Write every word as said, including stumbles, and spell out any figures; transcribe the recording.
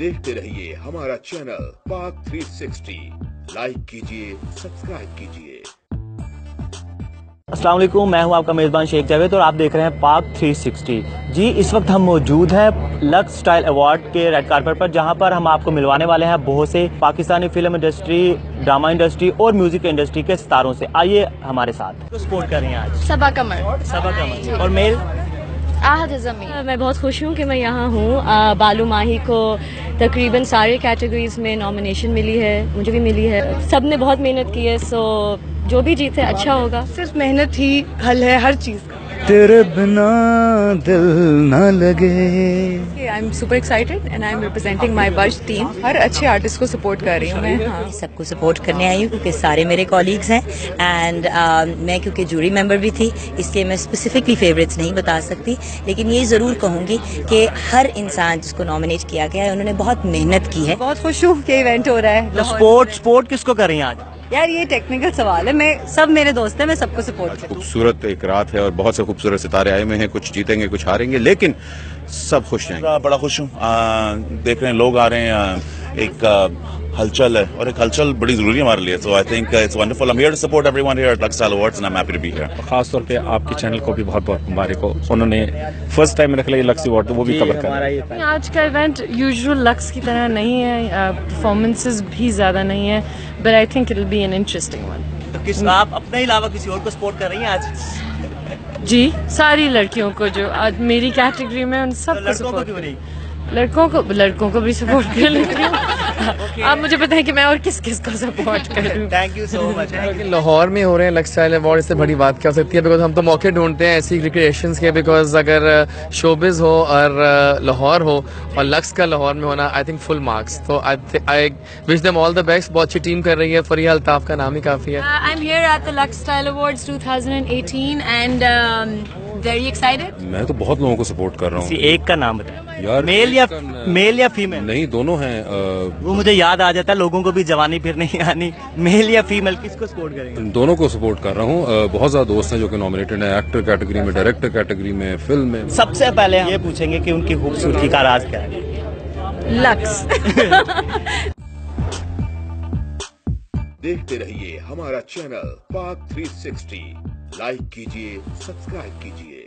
देखते रहिए हमारा channel Pak three sixty. Like कीजिए, सब्सक्राइब कीजिए। अस्सलाम वालेकुम, मैं हूं आपका मेज़बान शेख जावेद और आप देख रहे हैं पाक थ्री सिक्सटी। जी, इस वक्त हम मौजूद हैं लक्स स्टाइल अवार्ड के रेड कार्पेट पर, जहां पर हम आपको मिलवाने वाले हैं बहुत से Pakistani film industry, drama industry और म्यूजिक इंडस्ट्री के सितारों से। आइए हमारे साथ। तो सपोर्ट कर रही हैं आज सबा कमर। सबा कमर और मेल आहद ज़मीन। मैं बहुत खुश हूँ कि मैं यहाँ हूँ। बालू माही को तकरीबन सारे कैटेगरीज में नॉमिनेशन मिली है, मुझे भी मिली है। सब ने बहुत मेहनत की है, सो जो भी जीते अच्छा होगा। सिर्फ मेहनत ही हल है हर चीज़ का। तेरे बिना दिल न लगे। I am super excited and I am representing my burj team. हर अच्छे आर्टिस्ट को सपोर्ट कर रही हूँ मैं। हाँ, सबको सपोर्ट करने आई हूँ क्योंकि सारे मेरे कॉलीग्स हैं एंड uh, मैं क्योंकि जूरी मेंबर भी थी, इसलिए मैं स्पेसिफिकली फेवरेट्स नहीं बता सकती, लेकिन ये जरूर कहूँगी कि हर इंसान जिसको नॉमिनेट किया गया है उन्होंने बहुत मेहनत की है। बहुत खुश हूँ कि इवेंट हो रहा है। सपोर्ट सपोर्ट किसको कर रही हैं आज? यार ये टेक्निकल सवाल है, मैं सब मेरे दोस्त हैं, मैं सबको सपोर्ट करती हूँ। खूबसूरत एक रात है और बहुत से खूबसूरत सितारे आए हुए हैं। कुछ जीतेंगे, कुछ हारेंगे, लेकिन सब खुश हैं। बड़ा खुश हूँ, देख रहे हैं लोग आ रहे हैं, एक आ, हलचल है और एक हलचल बड़ी जरूरी है हमारे लिए। So I think it's wonderful. I am here to support everyone here at Lux style awards and I am happy to be here. खास तौर पे आपके चैनल को भी बहुत बहुत मुबारक हो, उन्होंने फर्स्ट टाइम रख लिया लक्स अवार्ड, तो वो भी कवर कर रहे हैं। आज का इवेंट यूजुअल लक्स की तरह नहीं है, परफॉर्मेंसेस भी ज्यादा नहीं है, but I think it will be an interesting one. तो किस आप अपने अलावा किसी और को सपोर्ट कर रही हैं आज? जी, सारी लड़कियों को जो आज मेरी कैटेगरी में उन सब को सपोर्ट। लड़कों को लड़कों को भी सपोर्ट कर लेती हूँ। आप मुझे बताएं कि मैं और किस किस को सपोर्ट करूँ। Thank you so much. Lahore में हो रहे हैं लक्स स्टाइल अवार्ड, इससे बड़ी बात क्या हो सकती है? बिकॉज हम तो मौके ढूंढते हैं ऐसी रिक्रिएशंस के, बिकॉज अगर शोबिज हो और लाहौर हो और लक्स का लाहौर में होना, आई थिंक फुल मार्क्स। तो I wish them all the best. बहुत अच्छी टीम कर रही है, फरिया अल्ताफ का नाम ही काफी है। I am here at the Lux style awards twenty eighteen and very excited. मैं तो बहुत लोगों को सपोर्ट कर रहा हूँ। एक का नाम बताएं यार, मेल या मेल या फीमेल? नहीं, दोनों हैं। वो मुझे याद आ जाता है, लोगों को भी जवानी फिर नहीं आनी। मेल या फीमेल किसको सपोर्ट करेंगे? दोनों को सपोर्ट कर रहा हूँ। बहुत ज्यादा दोस्त हैं जो कि नॉमिनेटेड हैं, एक्टर कैटेगरी में, डायरेक्टर कैटेगरी में, फिल्म में। सबसे पहले ये पूछेंगे कि उनकी खूबसूरती का राज क्या है? लक्स। देखते रहिए हमारा channel Pak three sixty. Like कीजिए, सब्सक्राइब कीजिए।